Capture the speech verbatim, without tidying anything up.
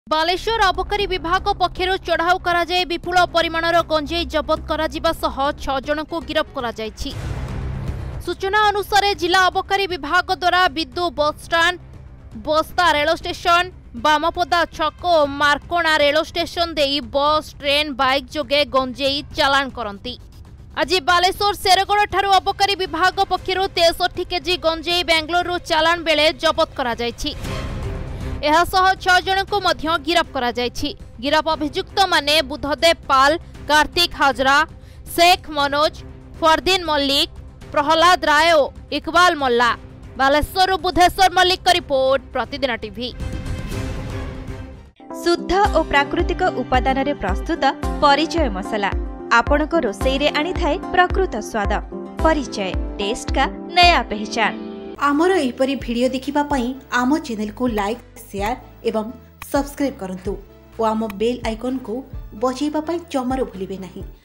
बालेश्वर आबकारी विभाग पक्षर चढ़ाऊ करा जाए विपुल परिमाणर गंजेई जबत करा जिबा सह छह जन को गिरफ्त करा जायछि। सूचना अनुसार जिला आबकारी विभाग द्वारा बिद्दु बस स्टाण्ड, बस्ता रेल स्टेशन, बामपदा छक और मार्कोणा रेल स्टेशन देई बस, ट्रेन, बाइक जोगे गंजेई चालान करती। आज बालेश्वर शेरगढ़ ठारू आबकारी विभाग पक्षर तेसठी केजी गंजेई बेंगलुरु चालान बेले जबत करा जायछि। यह सह छह जन को मध्य गिरफ्त करा जायछि। गिरफ अभियुक्त माने बुधदेव पाल, कार्तिक हाजरा, शेख मनोज, फरदीन मल्लिक, प्रहलाद राय और इकबाल मल्ला। बालेश्वर बुधेश्वर मल्लिक का रिपोर्ट, प्रतिदिन टीवी। शुद्ध और प्राकृतिक उपादान रे प्रस्तुत परिचय मसला आपणक रोसई रे आनी थाए प्रकृत स्वाद। परिचय, टेस्ट का नया पहचान। आमर एपरी भिडियो देखिबा पई आम चैनल को लाइक, शेयर एवं सब्सक्राइब करंतु और आम बेल आइकन को बजाइबा पई जमारो भूलिबे नहीं।